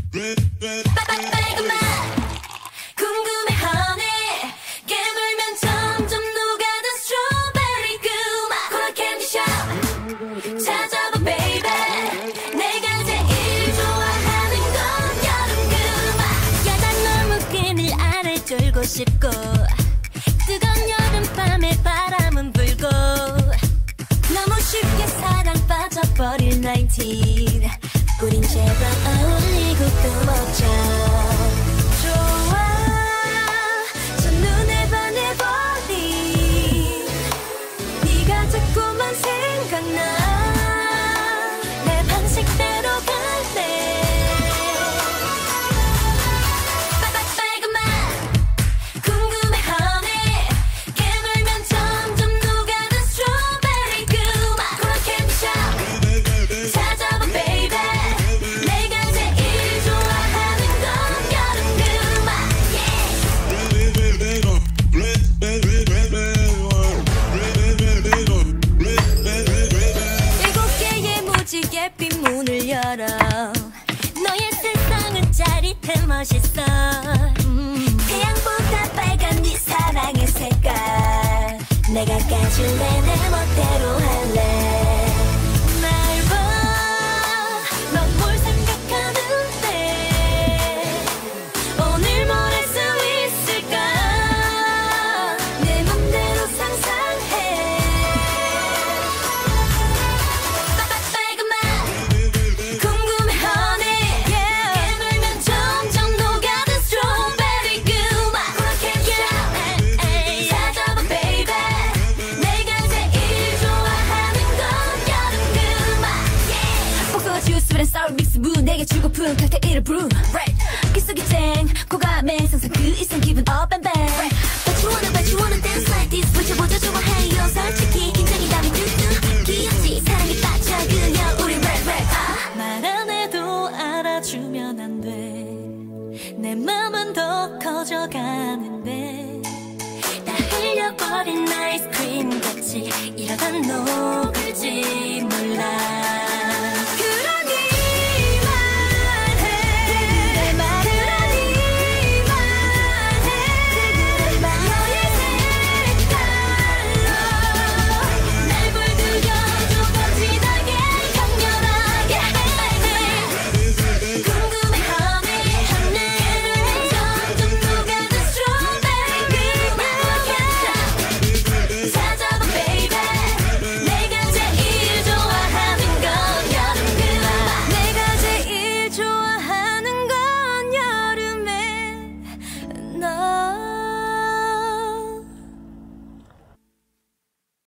빨간맛 궁금해 honey 깨물면 점점 녹아든 스트로베리 그맛 콜라 캔디샵 찾아봐 baby 내가 제일 좋아하는 건 여름 그맛 야단 너무 끈을 아래 졸고 싶고 뜨거운 여름밤에 바람은 불고 너무 쉽게 사랑 빠져버릴 19 우린 제발 어울리고 또 먹자 좋아 저 눈에 반해버린 네가 자꾸만 생각나 내 방식대로 갈래 빨간맛 궁금해 honey 깨물면 점점 녹아든 스트로베리 그맛 콜라 캔디샵 찾아봐 baby 내가 제일 좋아하는 건 여름 그맛 일곱 개의 무지개 핀 문을 열어 너의 세상은 짜릿해 멋있어 태양보다 빨간 네 사랑의 색깔 내가 까줄래 내 멋대로 할래 날 봐 넌 뭘 생각하는데 오늘 뭘 할 수 있을까 내 맘대로 상상해 빨간맛 궁금해 honey 깨물면 점점 녹아든 스트로베리 그맛 콜라 캔디샵 찾아봐 baby 내가 제일 좋아하는 건 여름 그맛 복숭아 주스 red sour 믹스 부 내게 주고픈 칵테일을 brew 기속이 쨍 고감에 상상 그 이상 기분 up and back but you wanna dance like this 붙여보자 좋아해요 솔직히 긴장이라면 뚜뚜 귀엽지 사랑에 빠져 그냥 우리 랩 말 안 해도 알아주면 안 돼 내 맘은 더 커져가는데 다 흘려버린 아이스크림 같이 이러다 녹을지 몰라 너